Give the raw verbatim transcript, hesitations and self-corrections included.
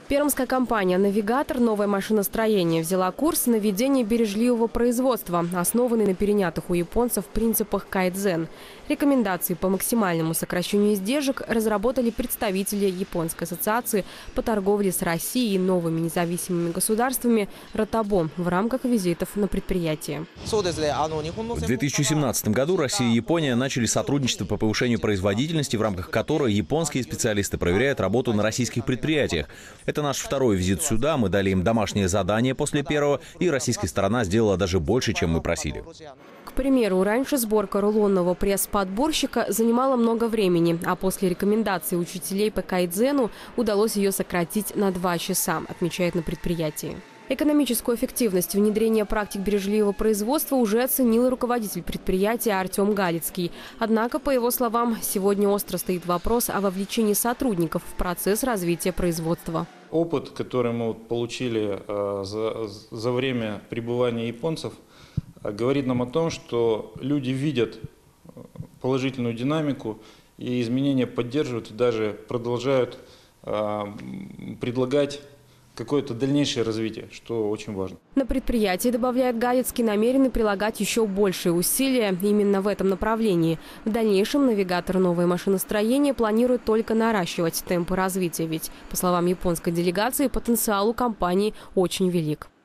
Пермская компания «Навигатор. Новое машиностроение» взяла курс на ведение бережливого производства, основанный на перенятых у японцев принципах кайдзен. Рекомендации по максимальному сокращению издержек разработали представители Японской ассоциации по торговле с Россией и новыми независимыми государствами «Ротобом» в рамках визитов на предприятие. В две тысячи семнадцатом году Россия и Япония начали сотрудничество по повышению производительности, в рамках которой японские специалисты проверяют работу на российских предприятиях. Это наш второй визит сюда, мы дали им домашнее задание после первого, и российская сторона сделала даже больше, чем мы просили. К примеру, раньше сборка рулонного пресс-подборщика занимала много времени, а после рекомендаций учителей по кайдзену удалось ее сократить на два часа, отмечает на предприятии. Экономическую эффективность внедрения практик бережливого производства уже оценил руководитель предприятия Артем Галицкий. Однако, по его словам, сегодня остро стоит вопрос о вовлечении сотрудников в процесс развития производства. Опыт, который мы получили за, за время пребывания японцев, говорит нам о том, что люди видят положительную динамику и изменения поддерживают и даже продолжают предлагать какое-то дальнейшее развитие, что очень важно. На предприятии, добавляет Галицкий, намерены прилагать еще большие усилия именно в этом направлении. В дальнейшем «Навигатор. Новое машиностроение» планирует только наращивать темпы развития, ведь, по словам японской делегации, потенциал у компании очень велик.